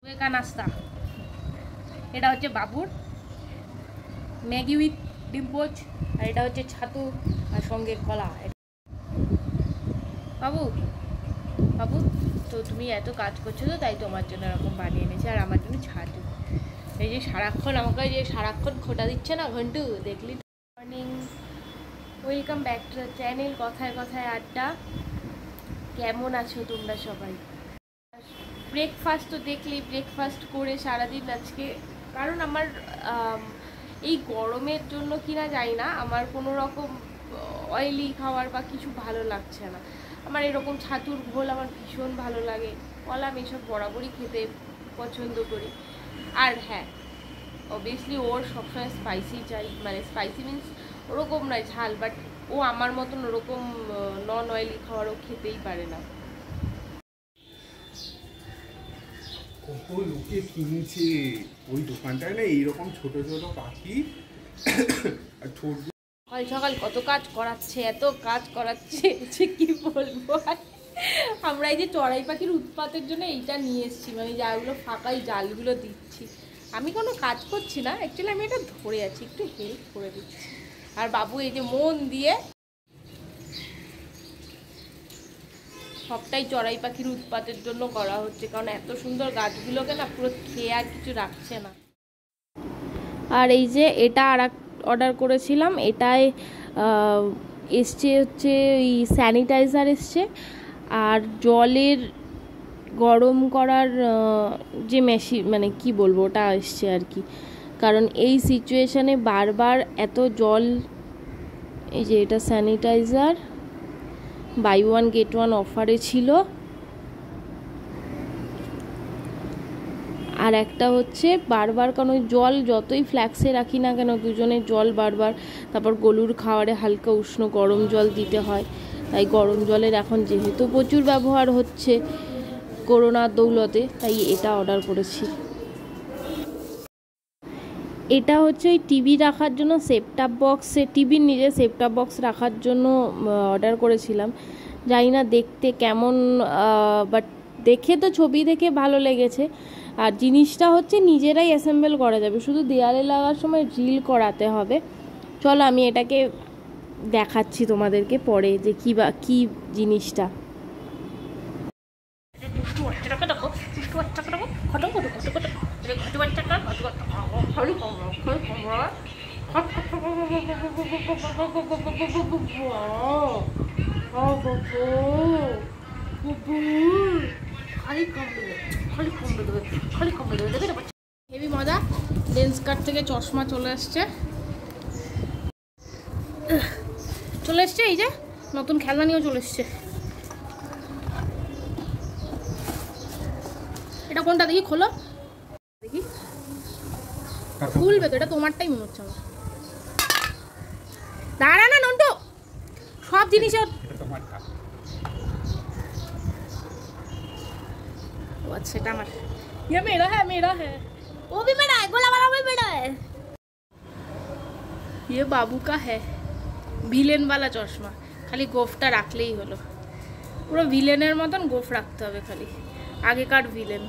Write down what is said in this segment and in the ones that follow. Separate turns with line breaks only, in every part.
का नाश्ता এটা হচ্ছে বাবুর ম্যাগি উইথ ডিম পোচ, আর এটা হচ্ছে ছাতু আর সঙ্গে কলা। বাবু বাবু তো তুমি এত কাজ করছো তো, তাই তোমার জন্য এরকম বানিয়ে এনেছি, আর আমার জন্য ছাতু। এই যে সারাক্ষণ আমাকে যে সারাক্ষণ খোটা দিচ্ছে না ঘন্টু, দেখলি? Morning, welcome back to the channel কথায় কথায় আড্ডা। কেমন আছো তোমরা সবাই? ব্রেকফাস্ট তো দেখলি, ব্রেকফাস্ট করে সারাদিন আজকে, কারণ আমার এই গরমের জন্য কিনা যাই না, আমার কোনো রকম অয়েলি খাবার বা কিছু ভালো লাগছে না। আমার এরকম ছাতুর ঘোল আমার ভীষণ ভালো লাগে, কলা আমি এসব বরাবরই খেতে পছন্দ করি। আর হ্যাঁ, অবভিয়াসলি ওর সবসময় স্পাইসি চাই, মানে স্পাইসি মিন্স ওরকম নয় ঝাল, বাট ও আমার মতন ওরকম নন অয়েলি খাবারও খেতেই পারে না।
কত লোকে কিনছে ওই দোকানটায় না, এইরকম ছোট ছোট পাখি।
সকাল সকাল কত কাজ করাচ্ছে, এত কাজ করাচ্ছে যে কি বলবো। আমরা এই যে চড়াই পাখির উৎপাতের জন্য এইটা নিয়ে এসেছি, মানে যাগুলো ফাঁকাই জালগুলো দিচ্ছি। আমি কোনো কাজ করছি না, অ্যাকচুয়ালি আমি এটা ধরে আছি, একটু হেল্প করে দিচ্ছি। আর বাবু এই যে মন দিয়ে সবটাই চড়াই পাখির উৎপাতের জন্য করা হচ্ছে, কারণ এত সুন্দর গাছগুলোকে না পুরো খেয়ে আর কিছু রাখছে না। আর এই যে এটা আর অর্ডার করেছিলাম, এটায় এসছে হচ্ছে এই স্যানিটাইজার এসছে, আর জলের গরম করার যে মেশিন, মানে কি বলবো, ওটা এসছে আর কি। কারণ এই সিচুয়েশানে বারবার এত জল, এই যে এটা sanitiser buy one get one অফারে ছিল। আর একটা হচ্ছে বারবার, কারণ ওই জল যতই ফ্ল্যাক্সে রাখি না কেন, দুজনের জল বারবার, তারপর গলুর খাওয়ারে হালকা উষ্ণ গরম জল দিতে হয়, তাই গরম জলের এখন যেহেতু প্রচুর ব্যবহার হচ্ছে করোনার দৌলতে, তাই এটা অর্ডার করেছি। এটা হচ্ছে ওই টিভি রাখার জন্য সেটআপ বক্সে, টিভির নিজের সেটআপ বক্স রাখার জন্য অর্ডার করেছিলাম। জানি না দেখতে কেমন, বাট দেখে তো ছবি দেখে ভালো লেগেছে। আর জিনিসটা হচ্ছে নিজেরাই অ্যাসেম্বল করা যাবে, শুধু দেয়ালে লাগার সময় ড্রিল করাতে হবে। চলো আমি এটাকে দেখাচ্ছি তোমাদেরকে পরে যে কী জিনিসটা। হেভি মজা। লেন্স কার্ট থেকে চশমা চলে এসছে, এই যে নতুন খেলনা নিয়েও চলে এসছে। এটা কোনটা দেখি, খোলো দেখি। খুলবে তো, এটা তোমারটাই মনে হচ্ছে আমার। দাঁড়া না নন্টু, সব জিনিস अच्छा এটা আমার, ये मेरा है वो भी मेरा है, गोला वाला भी मेरा है। ये बाबू का है ভিলেন वाला চশমা, খালি গোফটা রাখলেই হলো। পুরো ভিলেনের মতন গোফ রাখতে হবে, খালি আগেকার ভিলেন।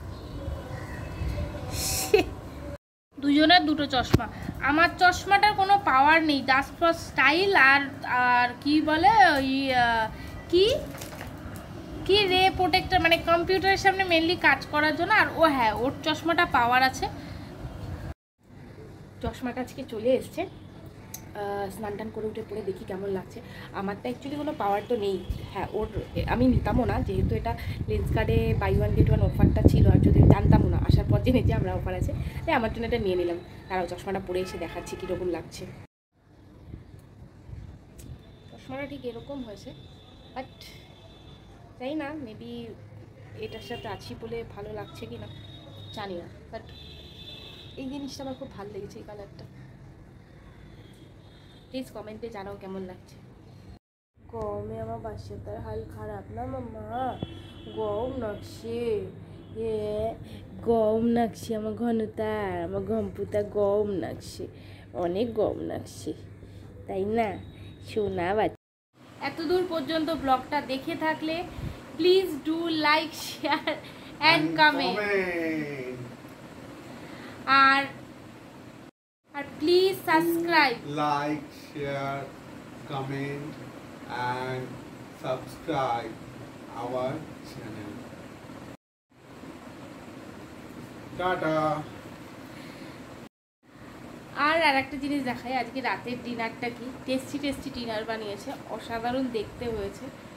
দুজনের দুটো চশমা। আমার চশমাটার কোনো পাওয়ার নেই, জাস্ট ফর স্টাইল। আর কি বলে ওই কি রে প্রোটেক্টর, মানে কম্পিউটারের সামনে মেনলি কাজ করার জন্য। আর ও হ্যাঁ, ওর চশমাটা পাওয়ার আছে। চশমাটা আজকে চলে এসছে, স্নান টান করে উঠে পরে দেখি কেমন লাগছে। আমারটা অ্যাকচুয়ালি কোনো পাওয়ার তো নেই। হ্যাঁ, ওর আমি নিতামও না, যেহেতু এটা লেন্স কার্ডে বাই ওয়ান গেট ওয়ান অফারটা ছিল, আর যদি জানতামও না, আসার পর জেনেছি আমরা অফার আছে, তাই আমার জন্য এটা নিয়ে নিলাম। তারাও চশমাটা পরে এসে দেখাচ্ছি কীরকম লাগছে। চশমাটা ঠিক এরকম হয়েছে, বাট জানি না, মেবি এটার সাথে আছি বলে ভালো লাগছে কি না জানি না, বাট এই জিনিসটা আমার খুব ভালো লেগেছে, এই কালারটা। প্লিজ কমেন্টে জানাও কেমন লাগছে। গরমে আমার বাচ্চাটার হাল খারাপ না মাম্মা, গরম লাগছে, গরম লাগছে আমার ঘনতার, আমার ঘম্পুতা গরম লাগছে, অনেক গরম লাগছে, তাই না সোনা বাচ্চা? এত দূর পর্যন্ত ব্লগটা দেখে থাকলে please do like, share and comment. আর আর please subscribe,
like, share, comment and subscribe our channel. Tata.
আর একটা জিনিস দেখাই, আজকে রাতের ডিনারটা কি টেস্টি ডিনার বানিয়েছে, অসাধারণ দেখতে হয়েছে।